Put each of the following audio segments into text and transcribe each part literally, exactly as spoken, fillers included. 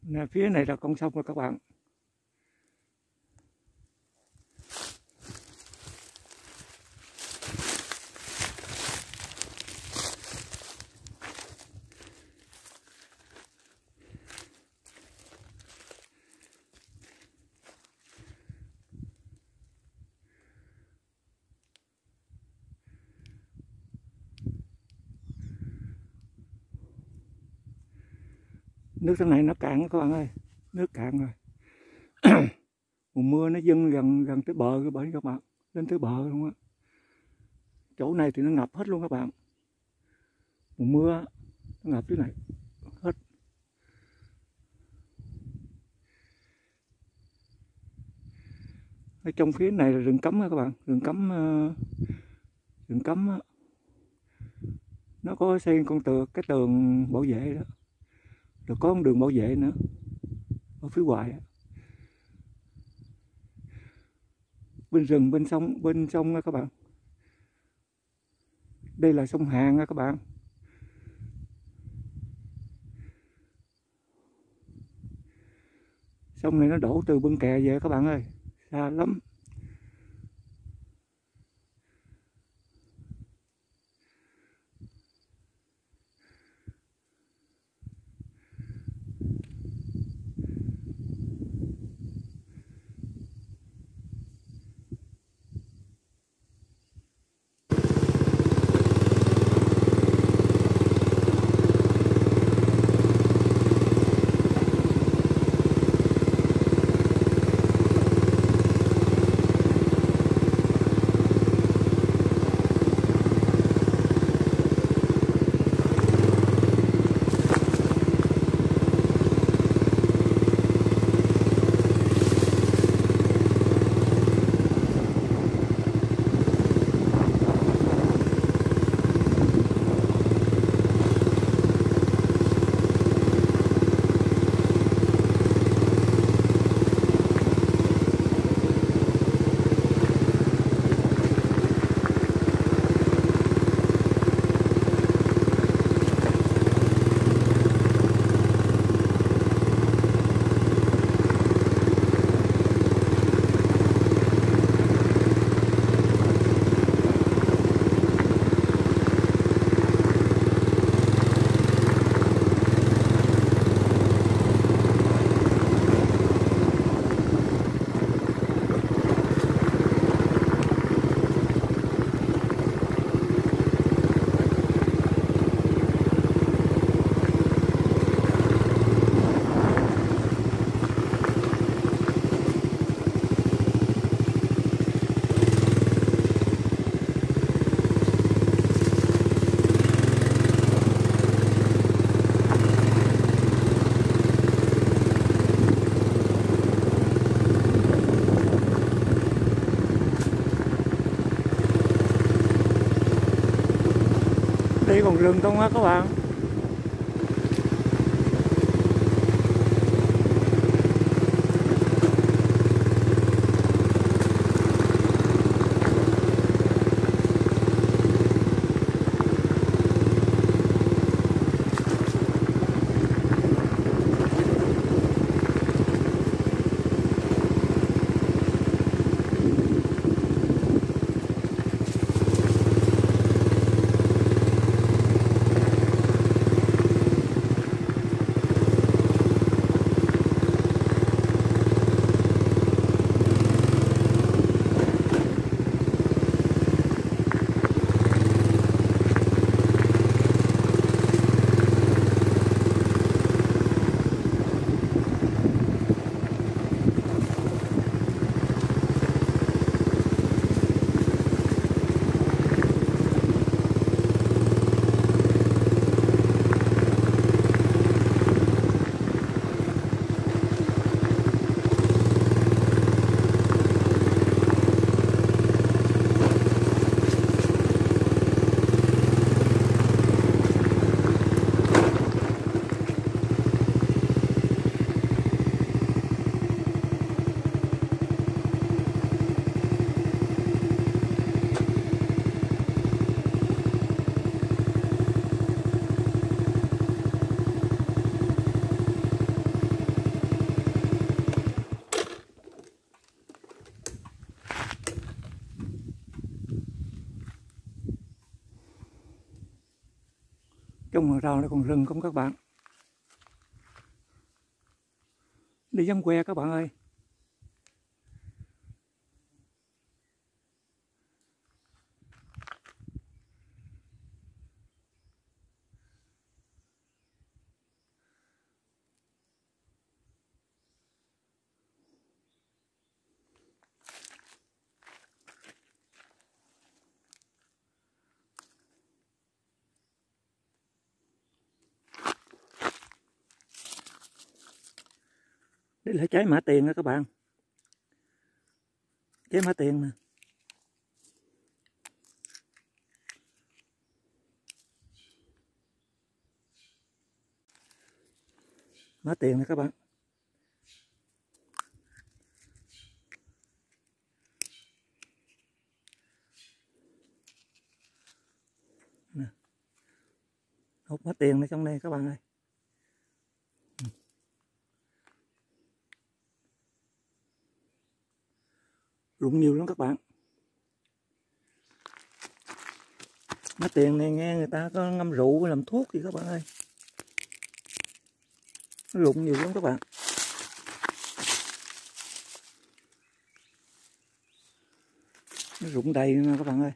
Nè, phía này là con sông rồi các bạn. Nước trong này nó cạn các bạn ơi, nước cạn rồi. Mùa mưa nó dâng gần gần tới bờ các bạn, các bạn lên tới bờ luôn á. Chỗ này thì nó ngập hết luôn các bạn. Mùa mưa nó ngập dưới này hết. Ở trong phía này là rừng cấm các bạn, rừng cấm rừng cấm đó. Nó có xây con tường, cái tường bảo vệ đó, rồi có con đường bảo vệ nữa ở phía ngoài. Bên rừng, bên sông, bên sông các bạn. Đây là sông Hàn các bạn. Sông này nó đổ từ bên kè về các bạn ơi, xa lắm. Đây còn rừng không á các bạn. Trong hàng rào này còn rừng không các bạn. Đi giấm que các bạn ơi. Đây là trái mã tiền đó các bạn. Trái mã tiền nè. Mã tiền nè các bạn. Nè. Hột mã tiền ở trong đây các bạn ơi. Rụng nhiều lắm các bạn. Mã tiền này nghe người ta có ngâm rượu làm thuốc gì các bạn ơi. Nó rụng nhiều lắm các bạn. Nó rụng đầy nè các bạn ơi.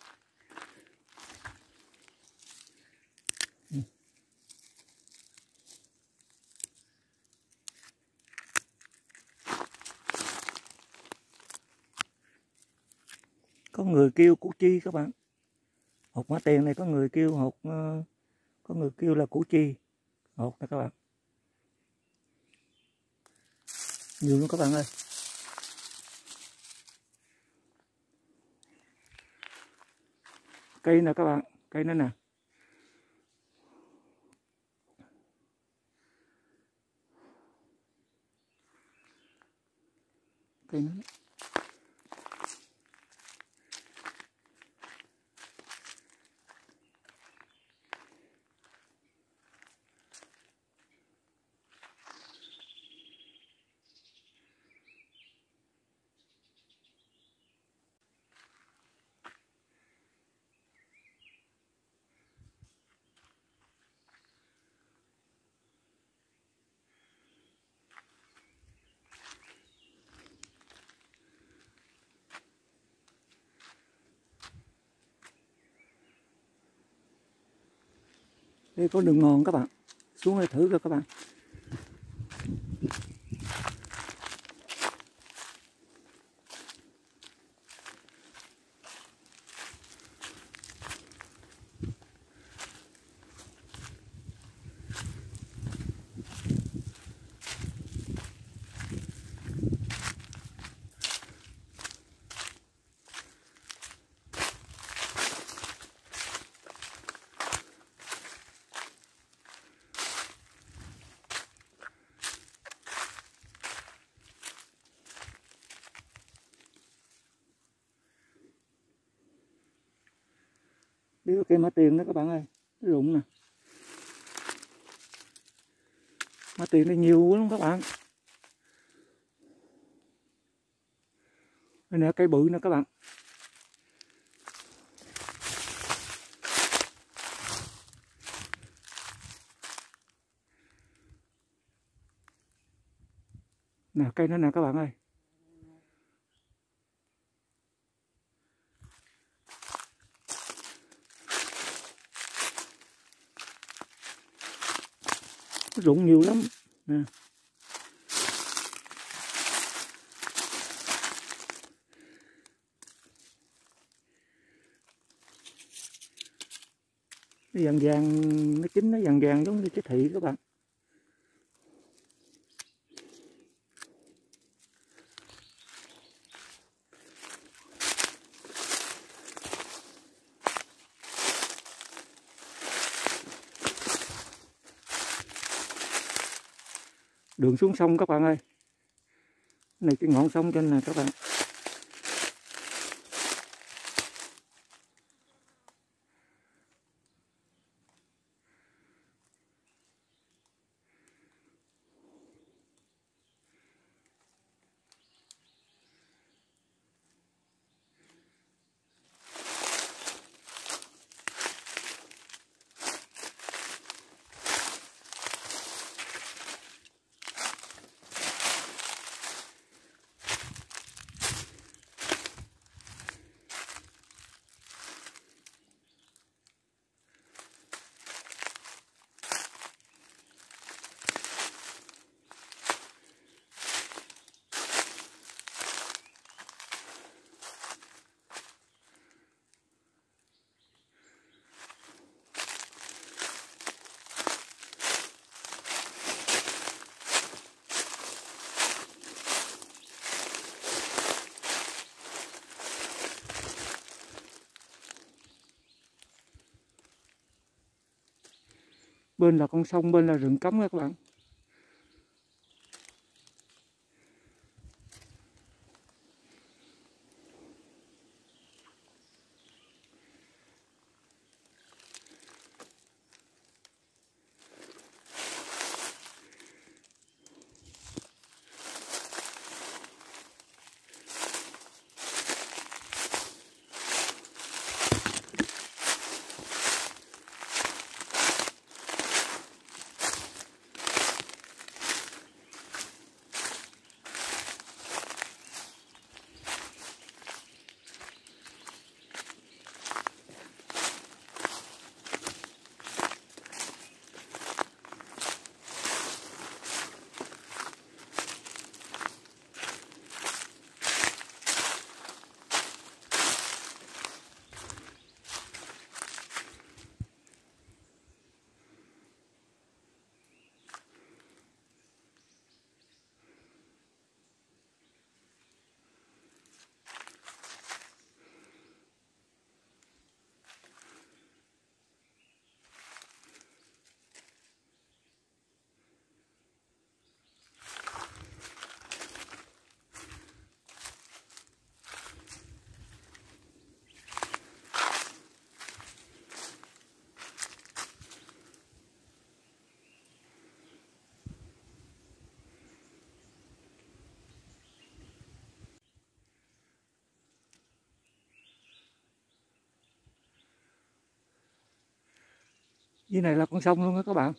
Có người kêu củ chi các bạn. Hột mã tiền này có người kêu hột, có người kêu là củ chi. Hột nè các bạn. Nhiều luôn các bạn ơi. Cây nè các bạn, cây nữa nè. Cây nữa. Đây có đường mòn các bạn. Xuống đây thử coi các bạn. Đây có cây mã tiền đó các bạn ơi. Nó rụng nè. Mã tiền đây nhiều lắm các bạn. Đây nè cây bự nè các bạn. Nè cây nữa nè các bạn ơi. Nó rụng nhiều lắm nè. Nó vàng vàng, nó chín nó vàng vàng giống như cái thị các bạn. Đường xuống sông các bạn ơi. Cái này cái ngọn sông trên nè các bạn. Bên là con sông, bên là rừng cấm đó các bạn. Dưới này là con sông luôn đó các bạn.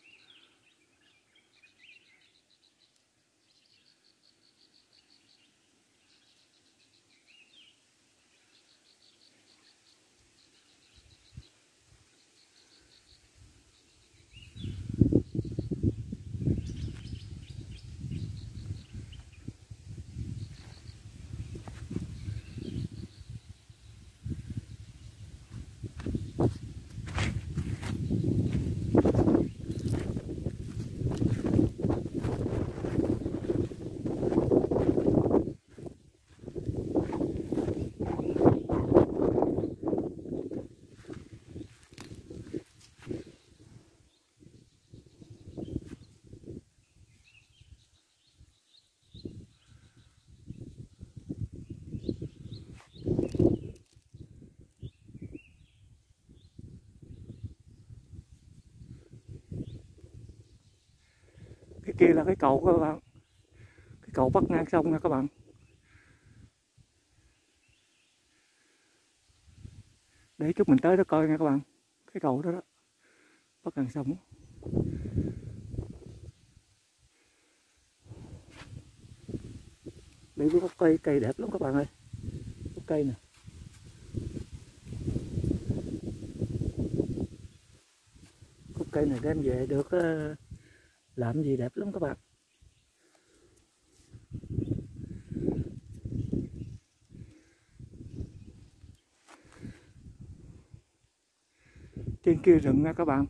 Cái kia là cái cầu các bạn, cái cầu bắc ngang sông nha các bạn. Để chút mình tới đó coi nha các bạn, cái cầu đó đó, bắc ngang sông. Đây có cây, cây đẹp lắm các bạn ơi, có cây nè. Có cây này đem về được làm gì đẹp lắm các bạn. Trên kia rừng nha các bạn.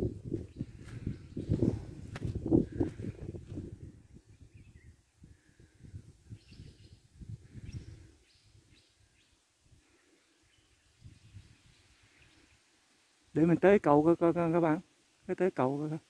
Để mình tới cầu coi coi các bạn, tới tới cầu coi.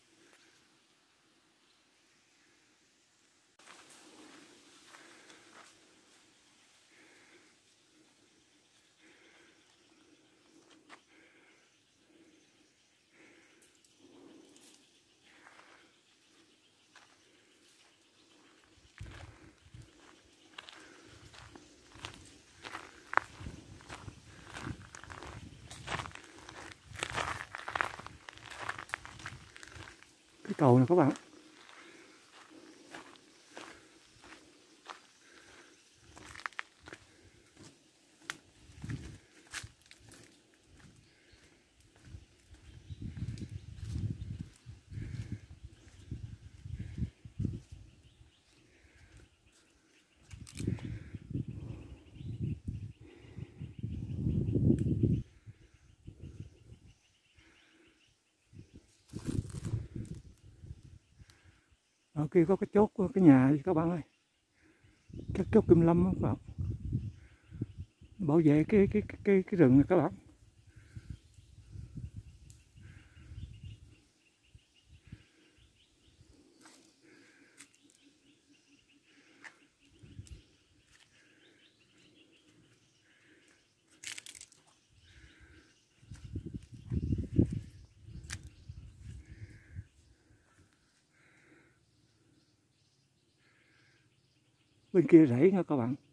Cái cầu này các bạn. Ở kia có cái chốt, cái nhà gì các bạn ơi, cái chốt Kim Lâm đó các bạn, bảo vệ cái cái cái cái, cái rừng này các bạn. bên kia rẫy nha các bạn.